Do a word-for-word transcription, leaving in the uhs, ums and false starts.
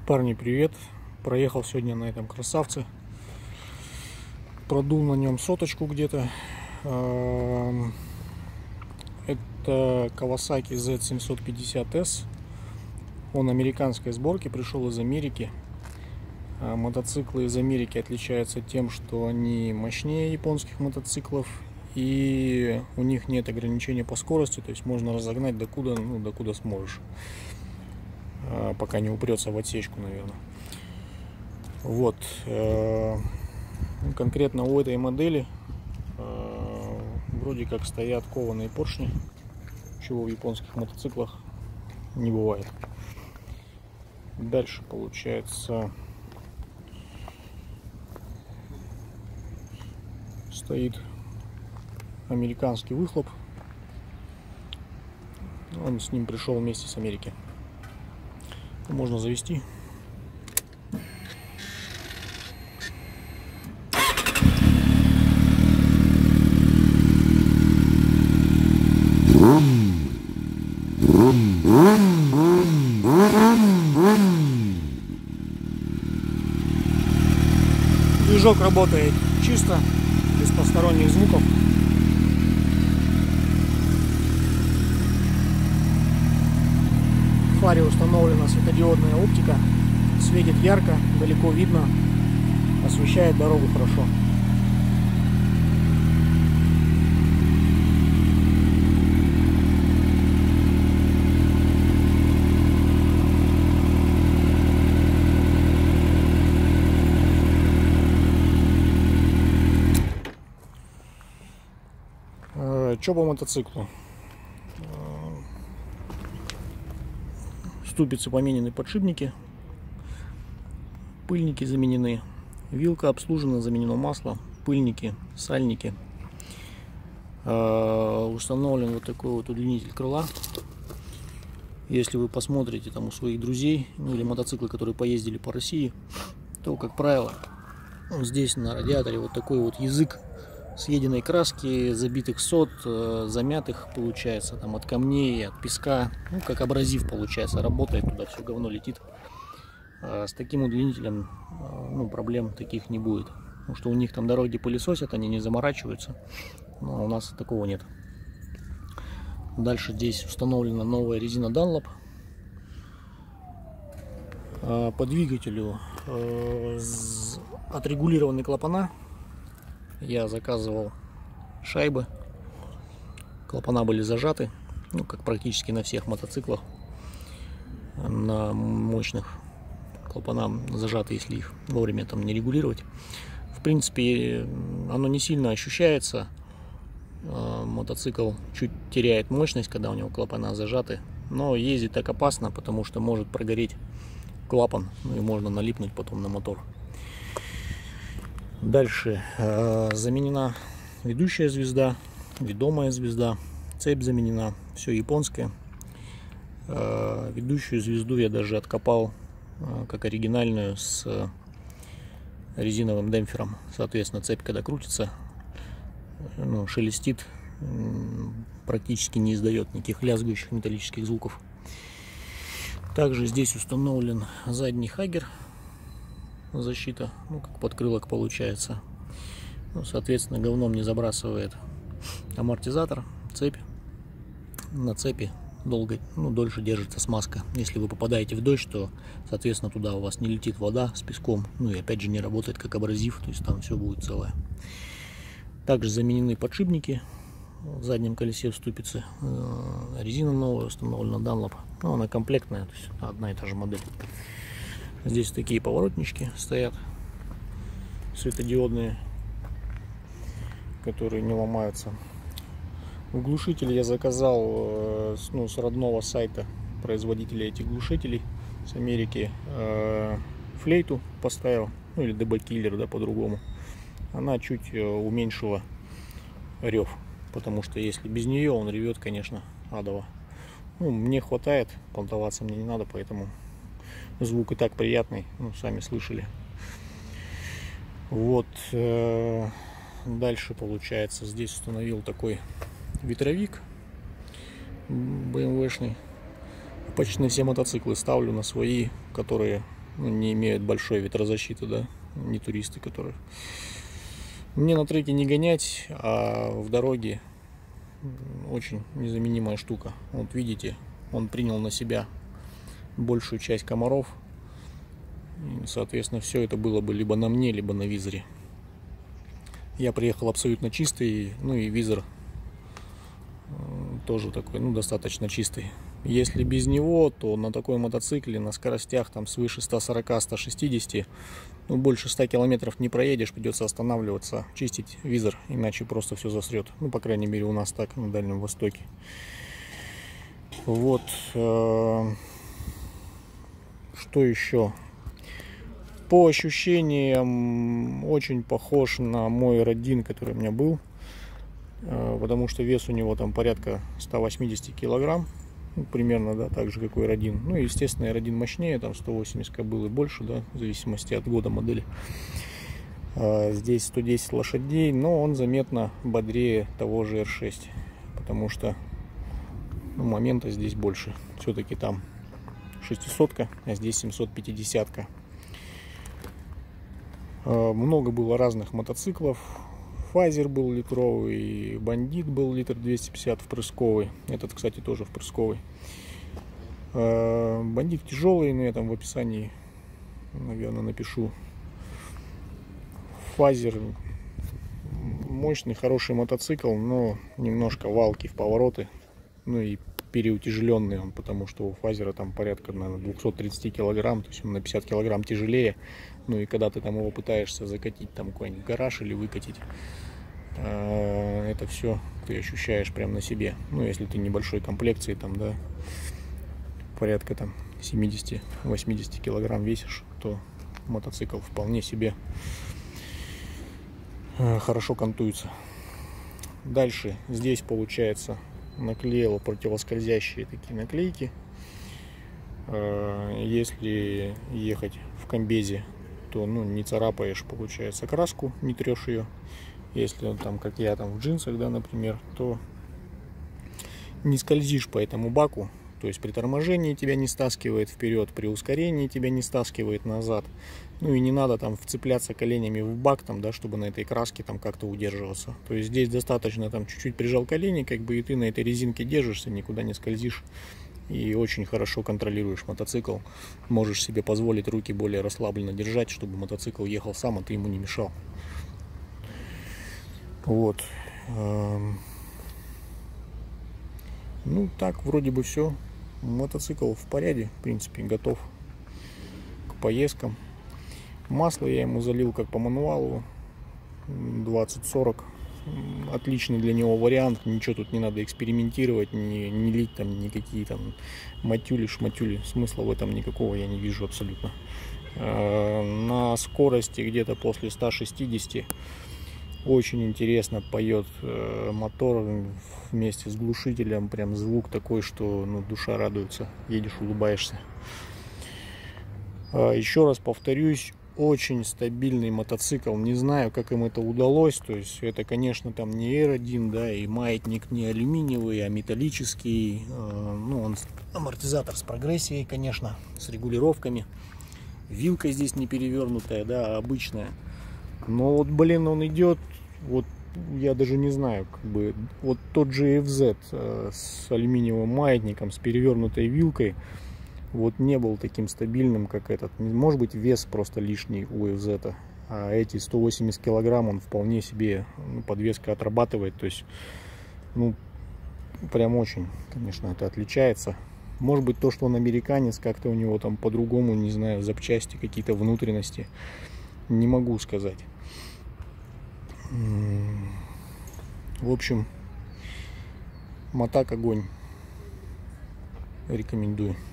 Парни, привет! Проехал сегодня на этом красавце. Продул на нем соточку где-то. Это Kawasaki зет семьсот пятьдесят эс. Он американской сборки, пришел из Америки. Мотоциклы из Америки отличаются тем, что они мощнее японских мотоциклов. И у них нет ограничения по скорости, то есть можно разогнать докуда, ну, докуда сможешь. Пока не упрется в отсечку, наверное. Вот. Конкретно у этой модели вроде как стоят кованые поршни, чего в японских мотоциклах не бывает. Дальше получается стоит американский выхлоп. Он с ним пришел вместе с Америки. Можно завести. Движок работает чисто, без посторонних звуков. В фаре установлена светодиодная оптика, светит ярко, далеко видно, освещает дорогу хорошо. Что по мотоциклу? Ступицы поменены, подшипники, пыльники заменены, вилка обслужена, заменено масло, пыльники, сальники. Установлен вот такой вот удлинитель крыла. Если вы посмотрите там у своих друзей, ну, или мотоциклы, которые поездили по России, то, как правило, здесь на радиаторе вот такой вот язык съеденной краски, забитых сот, замятых получается там от камней, от песка, ну как абразив получается, работает, туда все говно летит. С таким удлинителем, ну, проблем таких не будет, потому что у них там дороги пылесосят, они не заморачиваются, но у нас такого нет. Дальше здесь установлена новая резина Dunlop. По двигателю отрегулированы клапана. Я заказывал шайбы, клапана были зажаты, ну, как практически на всех мотоциклах. На мощных клапана зажаты, если их вовремя там не регулировать. В принципе, оно не сильно ощущается. Мотоцикл чуть теряет мощность, когда у него клапана зажаты, но ездить так опасно, потому что может прогореть клапан, ну и можно налипнуть потом на мотор. Дальше э, заменена ведущая звезда, ведомая звезда, цепь заменена, все японское. Э, ведущую звезду я даже откопал э, как оригинальную с резиновым демпфером. Соответственно, цепь, когда крутится, ну, шелестит, практически не издает никаких лязгающих металлических звуков. Также здесь установлен задний хаггер. Защита, ну, как подкрылок получается. Ну, соответственно, говном не забрасывает амортизатор, цепь. На цепи долго, ну, дольше держится смазка. Если вы попадаете в дождь, то, соответственно, туда у вас не летит вода с песком. Ну и опять же не работает как абразив, то есть там все будет целое. Также заменены подшипники в заднем колесе в ступице. Резина новая установлена Dunlop. Ну, она комплектная, то есть одна и та же модель. Здесь такие поворотнички стоят, светодиодные, которые не ломаются. Глушитель я заказал, ну, с родного сайта производителя этих глушителей с Америки. Флейту поставил, ну или ди би Killer, да, по-другому. Она чуть уменьшила рев, потому что если без нее он ревет, конечно, адово. Ну, мне хватает, понтоваться мне не надо, поэтому звук и так приятный, ну, сами слышали. Вот. Э, дальше, получается, здесь установил такой ветровик бэ эм вэ-шный. Почти на все мотоциклы ставлю, на свои, которые ну, не имеют большой ветрозащиты, да, не туристы, которые. Мне на треке не гонять, а в дороге очень незаменимая штука. Вот видите, он принял на себя большую часть комаров. И, соответственно, все это было бы либо на мне, либо на визоре. Я приехал абсолютно чистый, ну и визор тоже такой, ну, достаточно чистый. Если без него, то на такой мотоцикле на скоростях там свыше ста сорока — ста шестидесяти, ну, больше ста километров не проедешь, придется останавливаться, чистить визор, иначе просто все засрет. Ну, по крайней мере, у нас так на Дальнем Востоке. Вот. Э, что еще? По ощущениям очень похож на мой Родин, который у меня был, э, потому что вес у него там порядка ста восьмидесяти килограмм. Ну, примерно, да, так же, как и Родин. Ну, естественно, Родин мощнее, там сто восемьдесят кобыл и больше, да, в зависимости от года модели. А здесь сто десять лошадей, но он заметно бодрее того же эр шесть, потому что, ну, момента здесь больше. Все-таки там шестисотка, а здесь семьсот пятидесятка. А, много было разных мотоциклов. Фазер был литровый, Бандит был литр двести пятьдесят впрысковый. Этот, кстати, тоже впрысковый. Бандит тяжелый, но я там в описании, наверное, напишу. Фазер мощный, хороший мотоцикл, но немножко валки в повороты. Ну и переутяжеленный он, потому что у Фазера там порядка, наверное, двухсот тридцати килограмм, то есть он на пятьдесят килограмм тяжелее. Ну и когда ты там его пытаешься закатить там какой-нибудь гараж или выкатить, это все ты ощущаешь прям на себе. Ну, если ты небольшой комплекции, там, да, порядка там семидесяти-восьмидесяти килограмм весишь, то мотоцикл вполне себе хорошо кантуется. Дальше здесь, получается, наклеила противоскользящие такие наклейки. Если ехать в комбезе, то, ну, не царапаешь, получается, краску, не трешь ее. Если там, как я, там в джинсах, да, например, то не скользишь по этому баку. То есть при торможении тебя не стаскивает вперед, при ускорении тебя не стаскивает назад. Ну и не надо там вцепляться коленями в бак, там, да, чтобы на этой краске там как-то удерживаться. То есть здесь достаточно там чуть-чуть прижал колени, как бы, и ты на этой резинке держишься, никуда не скользишь. И очень хорошо контролируешь мотоцикл. Можешь себе позволить руки более расслабленно держать, чтобы мотоцикл ехал сам, а ты ему не мешал. Вот. Ну, так, вроде бы все. Мотоцикл в порядке, в принципе, готов к поездкам. Масло я ему залил как по мануалу, двадцать сорок. Отличный для него вариант. Ничего тут не надо экспериментировать, не, не лить там никакие там матюли, шматюли. Смысла в этом никакого я не вижу абсолютно. На скорости где-то после ста шестидесяти очень интересно поет мотор вместе с глушителем. Прям звук такой, что, ну, душа радуется. Едешь, улыбаешься. Еще раз повторюсь, очень стабильный мотоцикл. Не знаю, как им это удалось. То есть это, конечно, там не эр один, да, и маятник не алюминиевый, а металлический. Ну, он амортизатор с прогрессией, конечно, с регулировками. Вилка здесь не перевернутая, да, а обычная. Но вот, блин, он идет, вот я даже не знаю, как бы, вот тот же эф зет э, с алюминиевым маятником, с перевернутой вилкой, вот не был таким стабильным, как этот. Может быть, вес просто лишний у эф зет, а эти сто восемьдесят килограмм он вполне себе, ну, подвеска отрабатывает. То есть, ну, прям очень, конечно, это отличается. Может быть, то, что он американец, как-то у него там по-другому, не знаю, запчасти, какие-то внутренности, не могу сказать. В общем, мотак огонь, рекомендую.